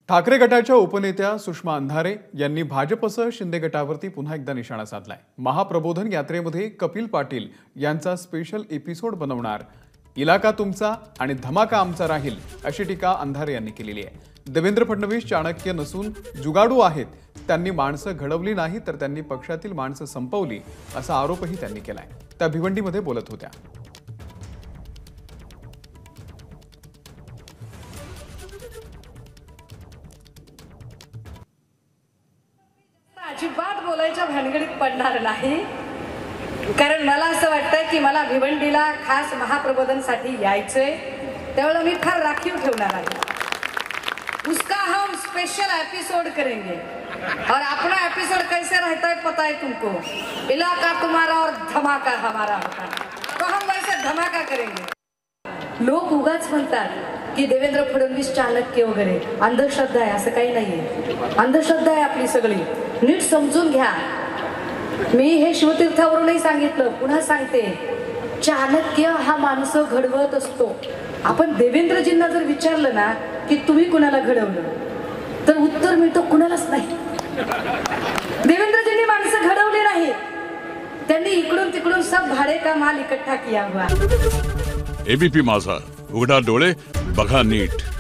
ठाकरे गटाच्या उपनेत्या सुषमा अंधारे यांनी भाजपसह शिंदे गटावरती पुन्हा एकदा निशाणा साधलाय। महाप्रबोधन यात्रेमध्ये कपिल पाटील यांचा स्पेशल एपिसोड बनवणार, इलाका तुमचा आणि धमाका आमचा राहील अशी टीका अंधारे यांनी केलेली आहे। देवेंद्र फडणवीस चाणक्य नसून जुगाडू आहेत, त्यांनी माणसं घडवली नाही तर त्यांनी पक्षातील माणसं संपवली असा आरोपही त्यांनी केलाय। त्या भिवंडीमध्ये बोलत होत्या। अजिबात बोलायच्या भानगडीत पडणार नाही, कारण मला असं वाटतं की मला भिवंडीला खास महाप्रबोधनसाठी यायचंय, त्यावेळेला मी फार राखीव ठेवणार आहे। उसका हम स्पेशल एपिसोड करेंगे और अपना एपिसोड कैसे रहता है पता है तुमको, इलाका तुम्हारा और धमाका हमारा होता है, तो हम वैसे धमाका करेंगे। लोक उगाच म्हणतात की देवेंद्र फडणवीस चाणक्य वगैरे, अंधश्रद्धा आहे असं काही नाहीये। अंधश्रद्धा आहे आपली सगळी, नीट समजून घ्या। मी हे शिवतीर्थावरूनही सांगितलं, पुन्हा सांगते, चाणक्य हा माणसं घडवत असतो। आपण देवेंद्रजींना जर विचारलं ना की तुम्ही कुणाला घडवलं, तर उत्तर मिळतो कुणालाच नाही। देवेंद्रजींनी माणसं घडवली नाही, त्यांनी इकडून तिकडून सब भाडे का माल इकट्ठा किया हुआ। एबीपी माझा, उघडा डोळे बघा नीट।